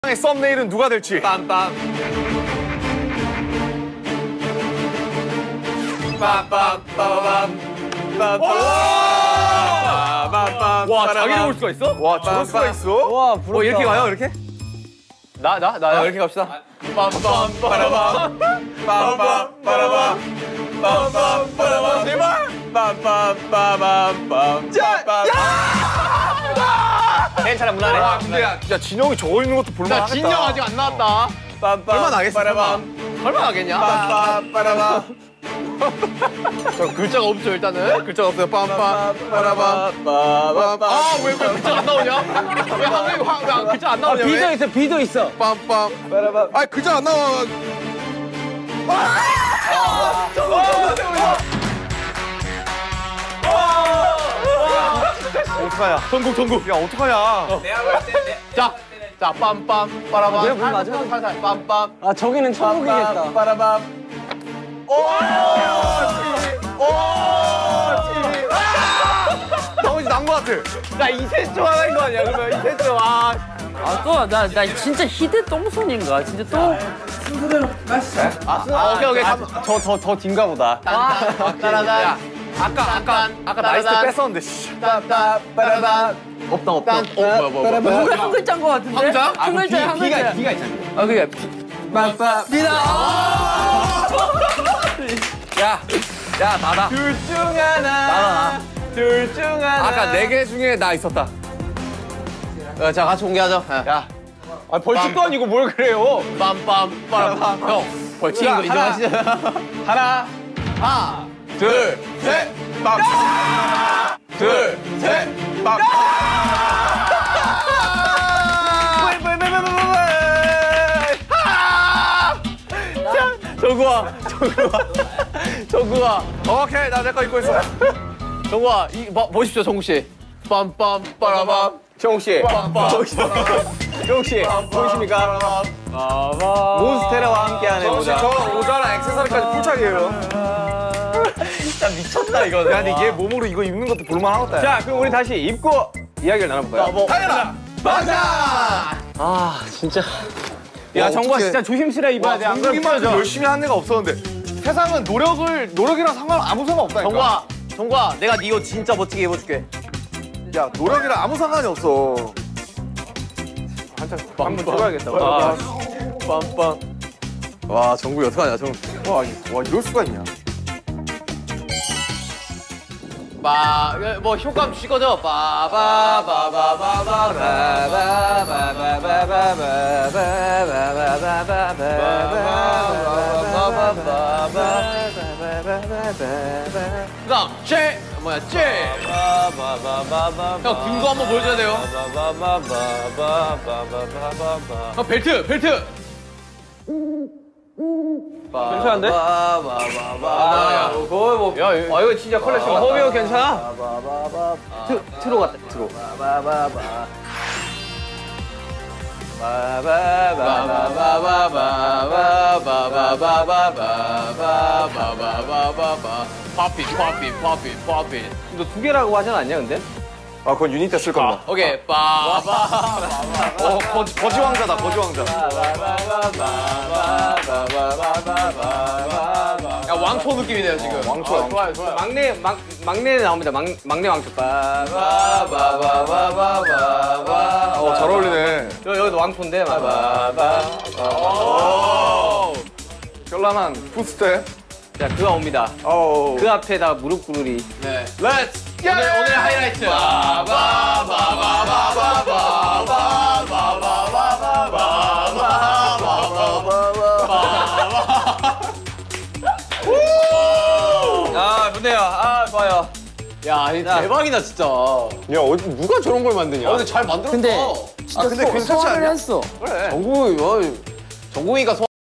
썸네일은 누가 될지. 빰빰. 와, 자기를 볼 수가 있어? 와, 저럴 수가 있어? 와, 부럽다. 이렇게 가요, 이렇게? 나요? 이렇게 갑시다. 빰빰 빠라밤 빰빰 빠라밤 빰빰 빠라밤 제발 빰빰 빠밤 빰빰 괜찮아, 무난해. 와, 근데 야, 진영이 저거 있는 것도 볼만하겠다. 나 진영 아직 안 나왔다. 얼마 나겠어? 설마 나겠냐? 빰빰 빠라밤 저 글자가 없죠, 일단은. 글자가 없어요. 빰빰 빠라밤 빠밤 아, 왜 글자가 안 나오냐? 왜 한국이 글자 안 나오냐? 비도 있어, 비도 있어. 빰빰 빠라밤 아, 글자 안 나와. 어떡하냐? 전국. 야, 어떡하냐? 자, 빰빰, 빠라밤. 내가 뭘 맞아? 살살, 빰빰. 아, 저기는 천국이겠다. 빠라밤. 정우지 난 거 같아. 나 이세스 좋아하는 거 아니야, 그러면 이세스. 와. 아, 또, 나 진짜 히든 똥손인가? 진짜 또. 오케이. 더 딘가 보다. 따라다. 아까 나이스 뺐었는데. 씨. 빠라밤. 없다. 뭐야. 누가 한 글자인 것 같은데? 한 글자? 한 글자야, 한 글자야. 비가 있잖아. 아, 그게. 야, 나다. 둘 중 하나. 둘 중 하나. 아까 4개 중에 나 있었다. 자, 같이 공개하자. 야. 아, 벌칙도 아니고 뭘 그래요? 빰빰, 빠라밤. 형, 벌칙인 거 인정하시죠? 하나, 둘, 셋, 빰. 둘, 셋, 빰. 정구아. 오케이, 나 내 거 입고 있어. 정구아, 보십시오, 정구 씨. 빰빰, 빠라밤. 정욱 씨. 정구 씨, 보이십니까? 몬스테라와 함께하는 정욱 씨, 저 모자랑 액세서리까지 풀착이에요. 진짜 미쳤다, 이거. 야, 근데 얘 몸으로 이거 입는 것도 볼만하겠다. 자, 그럼 우리 다시 입고 이야기를 나눠볼까요? 당연하. 맞아. 아, 진짜. 야, 와, 정구아, 어떡해. 진짜 조심스레 입어야 돼. 안 그러면 정국이만 부러져. 열심히 한 애가 없었는데 세상은 노력이랑 아무 상관 없다니까. 정구아, 내가 네 옷 진짜 멋지게 입어줄게. 야, 노력이랑 아무 상관이 없어. 한번 찍어야겠다. 빰빰. 와, 정국이 어떡하냐, 정국. 와, 이럴 수가 있냐? 뭐 효과음 주실 거죠? 그다음 제 뭐야 제. 형 긴 거 한번 보여줘야 돼요. 형 벨트. 괜찮은데? 이거 진짜 컬렉션 같다. 허비 형 괜찮아? 트로 같다, 트로. 파핀. 너 2개라고 하진 않냐, 근데? 아, 그건 유닛 때 쓸 겁니다. 오케이, 거지 왕자다, 거지 왕자. 야, 왕초 느낌이네요, 지금. 왕초. 좋아요. 막내 나옵니다. 막내 왕초. 잘 어울리네. 여기도 왕초인데. 현란한 푸스텝. 자, 그가 옵니다. 그 앞에다 무릎 꿇으리. 네. 렛츠! 오늘 하이라이트. 아, 좋네요. 아, 좋아요. 야, 대박이다, 진짜. 야, 누가 저런 걸 만드냐? 근데 잘 만들었어. 근데 진짜 근데 괜찮지 소화를 않냐? 했어. 그래. 정국이가